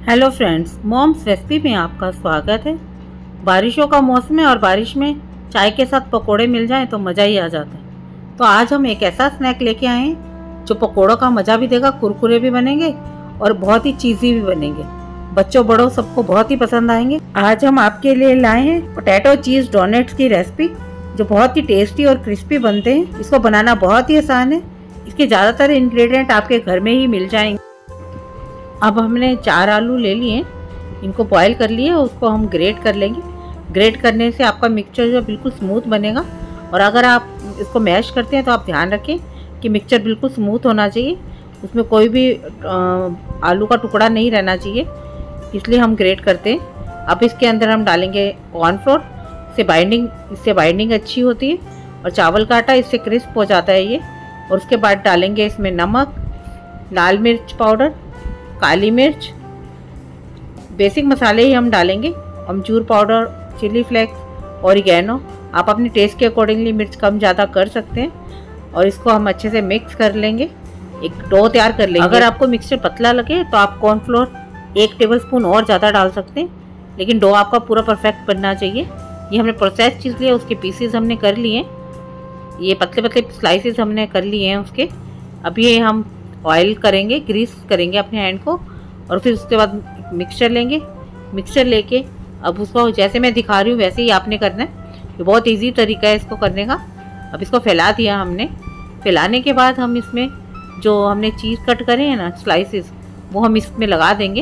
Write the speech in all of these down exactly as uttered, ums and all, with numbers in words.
Hello friends, moms recipe में आपका स्वागत है। बारिशों का मौसम है और बारिश में चाय के साथ पकोड़े मिल जाएं तो मज़ा ही आ जाता है। तो आज हम एक ऐसा स्नैक लेके आए हैं जो पकोड़ों का मज़ा भी देगा, कुरकुरे भी बनेंगे और बहुत ही चीज़ी भी बनेंगे। बच्चों बड़ों सबको बहुत ही पसंद आएंगे। आज हम आपके लिए लाए हैं पोटैटो चीज़ डोनट्स की रेसिपी, जो बहुत ही टेस्टी और क्रिस्पी बनते हैं। इसको बनाना बहुत ही आसान है। इसके ज़्यादातर इंग्रेडिएंट आपके घर में ही मिल जाएंगे। अब हमने चार आलू ले लिए, इनको बॉईल कर लिए, उसको हम ग्रेट कर लेंगे। ग्रेट करने से आपका मिक्सचर जो बिल्कुल स्मूथ बनेगा। और अगर आप इसको मैश करते हैं तो आप ध्यान रखें कि मिक्सचर बिल्कुल स्मूथ होना चाहिए, उसमें कोई भी आलू का टुकड़ा नहीं रहना चाहिए, इसलिए हम ग्रेट करते हैं। अब इसके अंदर हम डालेंगे कॉर्नफ्लोर, इससे बाइंडिंग इससे बाइंडिंग अच्छी होती है, और चावल का आटा, इससे क्रिस्प हो जाता है ये। और उसके बाद डालेंगे इसमें नमक, लाल मिर्च पाउडर, काली मिर्च, बेसिक मसाले ही हम डालेंगे, अमचूर पाउडर, चिली फ्लेक्स, ऑरिगेनो। आप अपने टेस्ट के अकॉर्डिंगली मिर्च कम ज़्यादा कर सकते हैं। और इसको हम अच्छे से मिक्स कर लेंगे, एक डो तैयार कर लेंगे। अगर आपको मिक्सचर पतला लगे तो आप कॉर्नफ्लोर एक टेबलस्पून और ज़्यादा डाल सकते हैं, लेकिन डो आपका पूरा परफेक्ट बनना चाहिए। ये हमने प्रोसेस चीज़ लिया, उसके पीसेस हमने कर लिए, ये पतले पतले स्लाइसेस हमने कर लिए हैं उसके। अब ये हम ऑयल करेंगे, ग्रीस करेंगे अपने हैंड को, और फिर उसके बाद मिक्सचर लेंगे। मिक्सचर लेके अब उसको जैसे मैं दिखा रही हूँ वैसे ही आपने करना है। ये बहुत इजी तरीका है इसको करने का। अब इसको फैला दिया हमने। फैलाने के बाद हम इसमें जो हमने चीज़ कट करे हैं ना स्लाइसेस, वो हम इसमें लगा देंगे।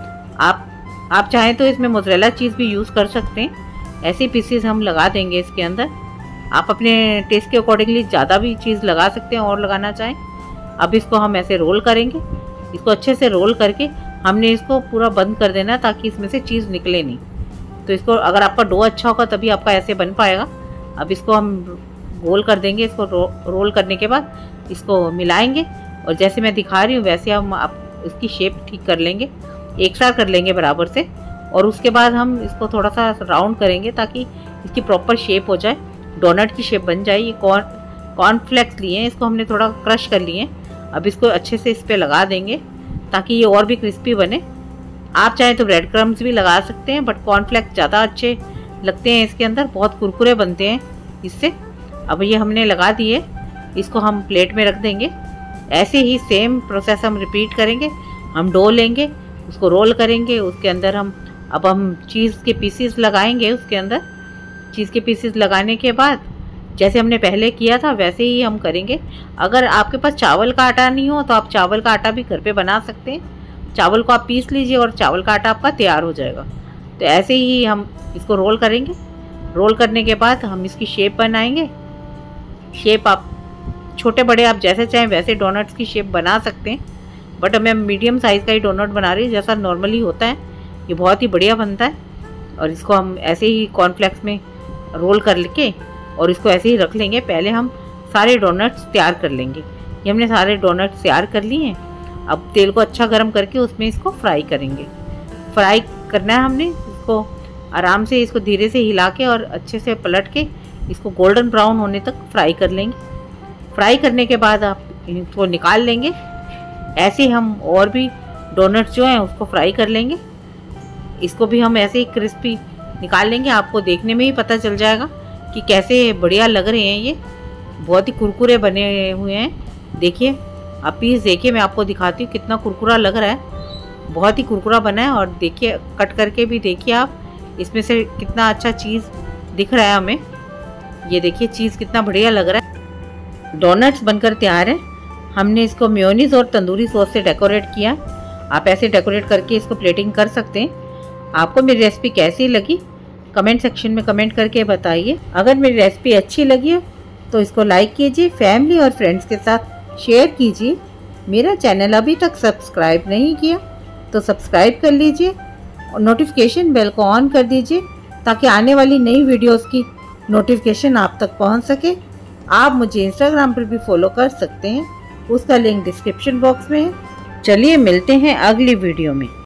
आप आप चाहें तो इसमें मोज़रेला चीज़ भी यूज़ कर सकते हैं। ऐसे पीसेस हम लगा देंगे इसके अंदर। आप अपने टेस्ट के अकॉर्डिंगली ज़्यादा भी चीज़ लगा सकते हैं और लगाना चाहें। अब इसको हम ऐसे रोल करेंगे। इसको अच्छे से रोल करके हमने इसको पूरा बंद कर देना ताकि इसमें से चीज़ निकले नहीं। तो इसको अगर आपका डो अच्छा होगा तभी आपका ऐसे बन पाएगा। अब इसको हम गोल कर देंगे। इसको रो, रोल करने के बाद इसको मिलाएंगे, और जैसे मैं दिखा रही हूँ वैसे हम आप इसकी शेप ठीक कर लेंगे, एक साथ कर लेंगे बराबर से। और उसके बाद हम इसको थोड़ा सा राउंड करेंगे ताकि इसकी प्रॉपर शेप हो जाए, डोनट की शेप बन जाए। ये कॉर्न कॉर्नफ्लेक्स लिए हैं, इसको हमने थोड़ा क्रश कर लिए। अब इसको अच्छे से इस पर लगा देंगे ताकि ये और भी क्रिस्पी बने। आप चाहें तो ब्रेड क्रम्स भी लगा सकते हैं, बट कॉर्नफ्लेक्स ज़्यादा अच्छे लगते हैं इसके अंदर, बहुत कुरकुरे बनते हैं इससे। अब ये हमने लगा दिए, इसको हम प्लेट में रख देंगे। ऐसे ही सेम प्रोसेस हम रिपीट करेंगे। हम डो लेंगे, उसको रोल करेंगे, उसके अंदर हम अब हम चीज़ के पीसेस लगाएंगे। उसके अंदर चीज़ के पीसेस लगाने के बाद जैसे हमने पहले किया था वैसे ही हम करेंगे। अगर आपके पास चावल का आटा नहीं हो तो आप चावल का आटा भी घर पे बना सकते हैं। चावल को आप पीस लीजिए और चावल का आटा आपका तैयार हो जाएगा। तो ऐसे ही हम इसको रोल करेंगे। रोल करने के बाद हम इसकी शेप बनाएंगे। शेप आप छोटे बड़े आप जैसे चाहें वैसे डोनट्स की शेप बना सकते हैं, बट मैं मीडियम साइज़ का ही डोनट बना रही हूँ, जैसा नॉर्मली होता है। ये बहुत ही बढ़िया बनता है। और इसको हम ऐसे ही कॉर्नफ्लेक्स में रोल कर लेके और इसको ऐसे ही रख लेंगे। पहले हम सारे डोनट्स तैयार कर लेंगे। ये हमने सारे डोनट्स तैयार कर लिए हैं। अब तेल को अच्छा गर्म करके उसमें इसको फ्राई करेंगे। फ्राई करना है हमने इसको आराम से, इसको धीरे से हिला के और अच्छे से पलट के इसको गोल्डन ब्राउन होने तक फ्राई कर लेंगे। फ्राई करने के बाद आप इसको निकाल लेंगे। ऐसे ही हम और भी डोनट्स जो हैं उसको फ्राई कर लेंगे। इसको भी हम ऐसे ही क्रिस्पी निकाल लेंगे। आपको देखने में ही पता चल जाएगा कि कैसे बढ़िया लग रहे हैं। ये बहुत ही कुरकुरे बने हुए हैं। देखिए, आप पीस देखिए, मैं आपको दिखाती हूँ कितना कुरकुरा लग रहा है। बहुत ही कुरकुरा बना है। और देखिए, कट करके भी देखिए आप, इसमें से कितना अच्छा चीज़ दिख रहा है हमें। ये देखिए चीज़ कितना बढ़िया लग रहा है। डोनट्स बनकर तैयार है। हमने इसको मेयोनीज और तंदूरी सॉस से डेकोरेट किया। आप ऐसे डेकोरेट करके इसको प्लेटिंग कर सकते हैं। आपको मेरी रेसिपी कैसी लगी कमेंट सेक्शन में कमेंट करके बताइए। अगर मेरी रेसिपी अच्छी लगी है तो इसको लाइक कीजिए, फैमिली और फ्रेंड्स के साथ शेयर कीजिए। मेरा चैनल अभी तक सब्सक्राइब नहीं किया तो सब्सक्राइब कर लीजिए और नोटिफिकेशन बेल को ऑन कर दीजिए ताकि आने वाली नई वीडियोस की नोटिफिकेशन आप तक पहुंच सके। आप मुझे इंस्टाग्राम पर भी फॉलो कर सकते हैं, उसका लिंक डिस्क्रिप्शन बॉक्स में है। चलिए मिलते हैं अगली वीडियो में।